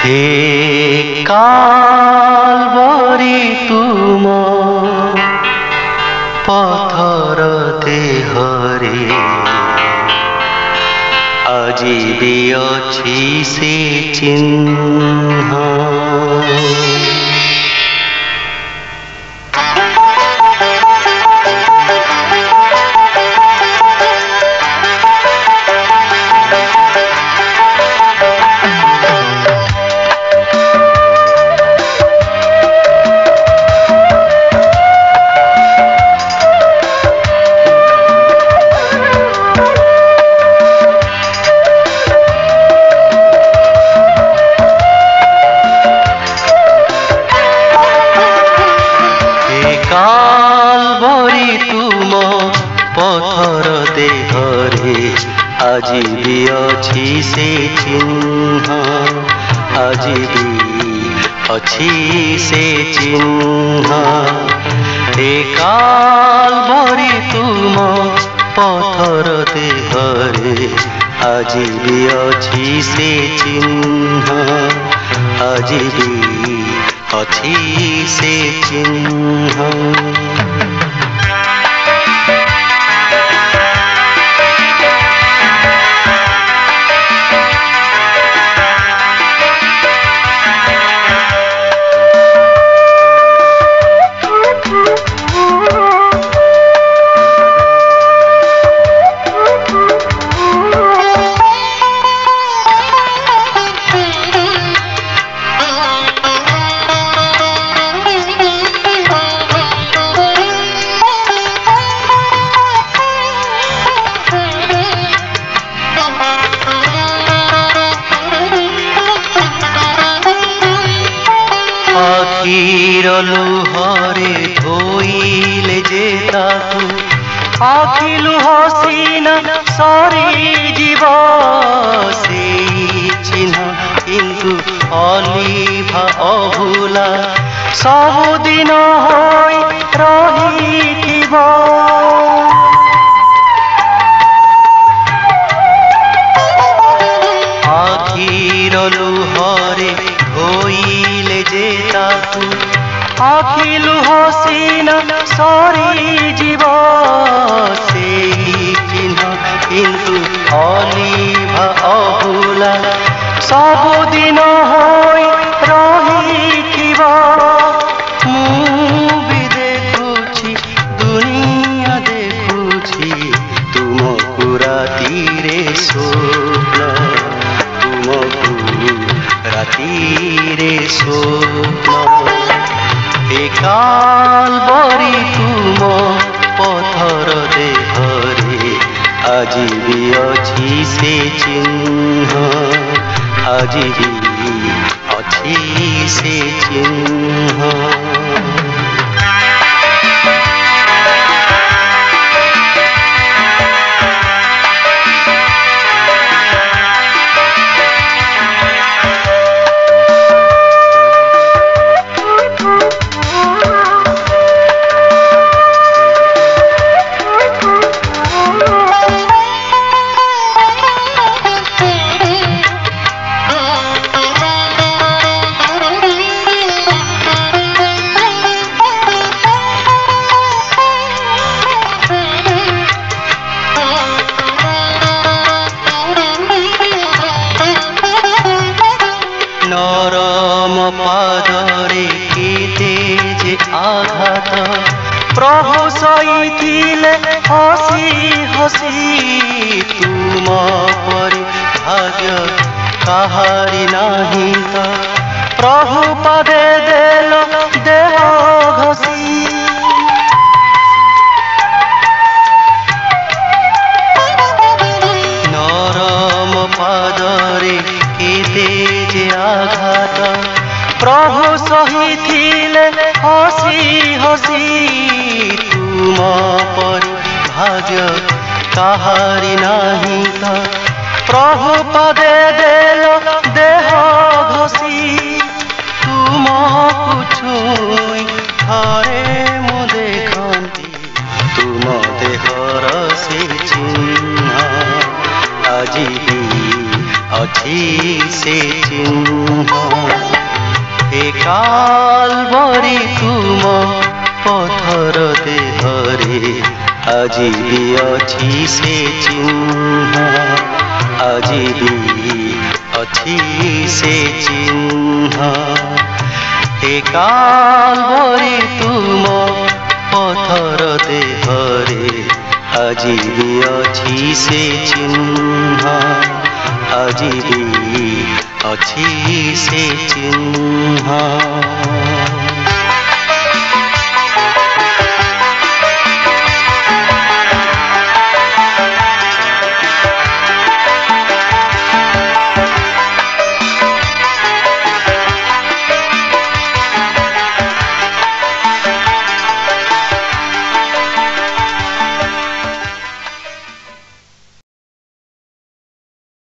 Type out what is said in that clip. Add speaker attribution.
Speaker 1: हे कालबरी तुम पथर देहरे আজি भी अछि से चिन्ह। कालबरी तुम पथर देहरे আজি भी अछि से चिन्ह। আজি भी अछि से चिन्ह। हे कालबरी तुम पथर देहरे আজি भी अछि से चिन्ह। আজি भी अछि से चिन्ह। आखिर लुहरे धोइले जे ताकू आखि लुह सीना सरी जीव सेई चिन्ह। किंतु अलिभा अभुला सबुदिन होई रहिथिब। आखिर लुहरे धोइले जे ताकू आखि लुह सीना सरी जीव सेई चिन्ह। किंतु अलिभा अभुला सबुदिन होई रहिथिब। ମୁଁ ବି ଦେଖୁଛି ଦୁନିଆ ଦେଖୁଛି ତୁମକୁ ରାତିରେ ସ୍ୱପ୍ନ। ତୁମକୁ ରାତିରେ ସ୍ୱପ୍ନ। हे कालबरी तुम पथर देहरे আজি भी अछि से चिन्ह। আজি भी अछि से चिन्ह। नरम पादरे केते जे आघात प्रभु सहिथिले हसी हसी। तुम परि भाग्य काहारी नाही त प्रभु पदे देल देह घसी। नरम पादरे केते जे आघात प्रभु सहिथिले हसी हसी। तुम परि भाग्य काहारी नाही त प्रभु पदे देल देह घसी। तुमକୁ ଛୁଇଁ ଥରେ ମୁଁ ଦେଖନ୍ତି ତୁମ ଦେହର ସେ ଚିହ୍ନ। আজি भी अछि से चिन्ह हे कालवरी तुम पथर देहरे আজি भी अछि से चिन्ह আজি भी अछि से चिन्ह हे कालवरी तुम पथर देहरे আজি भी अछि से चिन्ह আজি भी अछि से चिन्ह।